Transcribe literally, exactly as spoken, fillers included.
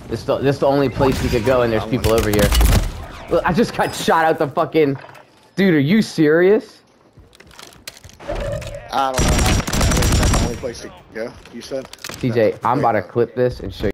This the this the only place we could go, and there's people over here. Look, I just got shot out the fucking. Dude, are you serious? I don't know. I think that's the only place to go. You said. T J, I'm about to clip this and show you.